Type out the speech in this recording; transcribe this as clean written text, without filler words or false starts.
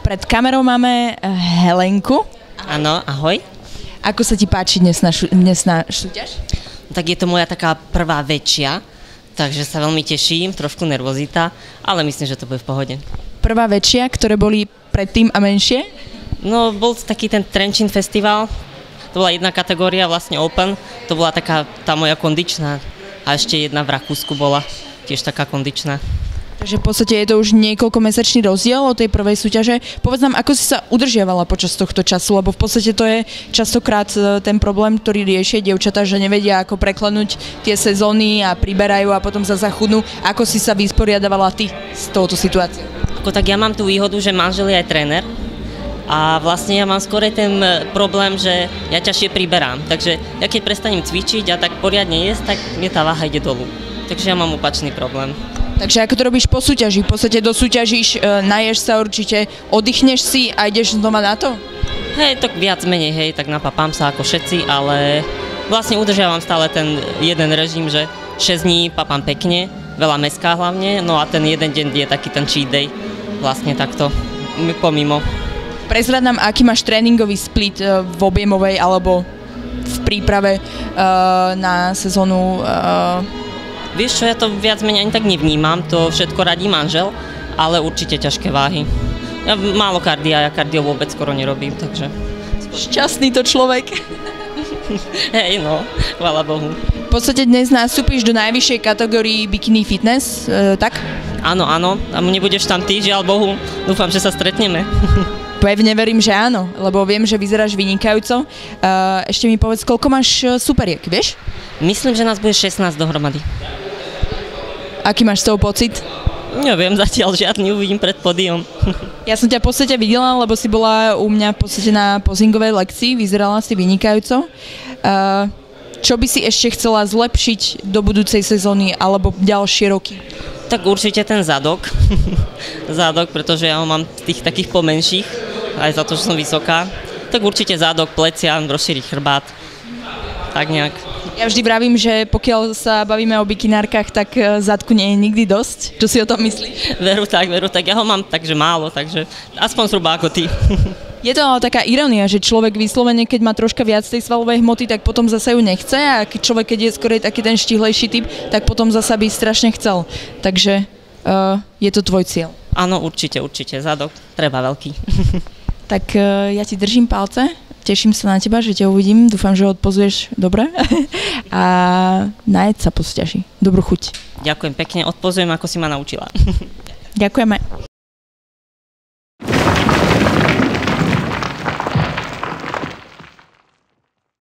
Pred kamerou máme Helenku. Áno, ahoj. Ako sa ti páči dnes na súťaž? Tak je to moja taká prvá väčšia, takže sa veľmi teším, trošku nervozita, ale myslím, že to bude v pohode. Prvá väčšia, ktoré boli predtým a menšie? No, bol taký ten Trenčín festival, to bola jedna kategória, vlastne Open, to bola taká tá moja kondičná a ešte jedna v Rakúsku bola tiež taká kondičná. Takže v podstate je to už niekoľkomesačný rozdiel od tej prvej súťaže. Povedz nám, ako si sa udržiavala počas tohto času, lebo v podstate to je častokrát ten problém, ktorý riešia dievčatá, že nevedia, ako preklenúť tie sezóny a priberajú a potom sa zachudnú. Ako si sa vysporiadavala ty s touto situáciou? Tak ja mám tú výhodu, že manžel je aj tréner a vlastne ja mám skôr ten problém, že ja ťažšie priberám. Takže ja keď prestanem cvičiť a tak poriadne jesť, tak mi tá váha ide dolu. Takže ja mám opačný problém. Takže ako to robíš po súťaži? V podstate dosúťažíš, naješ sa určite, oddychneš si a ideš znova na to? Hej, tak viac menej, hej, tak napapám sa ako všetci, ale vlastne udržiavam stále ten jeden režim, že 6 dní papám pekne, veľa mäská hlavne, no a ten jeden deň je taký ten cheat day, vlastne takto, pomimo. Prezrad nám, aký máš tréningový split v objemovej alebo v príprave na sezónu. Vieš čo, ja to viac menej ani tak nevnímam, to všetko radí manžel, ale určite ťažké váhy. Ja málo kardia, ja kardio vôbec skoro nerobím, takže... Šťastný to človek. Hej, no, chvála Bohu. V podstate dnes nastúpiš do najvyššej kategórii bikini fitness, tak? Áno, áno, a nebudeš tam ty, žiaľ Bohu, dúfam, že sa stretneme. Pevne verím, že áno, lebo viem, že vyzeráš vynikajúco. Ešte mi povedz, koľko máš superiek, vieš? Myslím, že nás bude 16 dohromady. Aký máš z toho pocit? Neviem, zatiaľ žiadny, uvidím pred pódium. Ja som ťa v podstate videla, lebo si bola u mňa v podstate na pozingovej lekcii, vyzerala si vynikajúco. Čo by si ešte chcela zlepšiť do budúcej sezóny alebo ďalšie roky? Tak určite ten zadok. Zadok, pretože ja ho mám tých takých pomenších, aj za to, že som vysoká. Tak určite zadok, plecia, rozšíriť chrbát. Tak nejak. Ja vždy vravím, že pokiaľ sa bavíme o bikinárkach, tak zadku nie je nikdy dosť. Čo si o tom myslíš? Veru tak. Ja ho mám takže málo, takže aspoň zhruba ako ty. Je to ale taká irónia, že človek vyslovene, keď má troška viac tej svalovej hmoty, tak potom zasa ju nechce a človek, keď je skorej taký ten štihlejší typ, tak potom zasa by strašne chcel. Takže je to tvoj cieľ. Áno, určite. Zadok treba veľký. Tak ja ti držím palce. Teším sa na teba, že ťa uvidím. Dúfam, že odpozuješ dobre. A najeď sa po súťaži. Dobrú chuť. Ďakujem pekne, odpozujem, ako si ma naučila. Ďakujeme.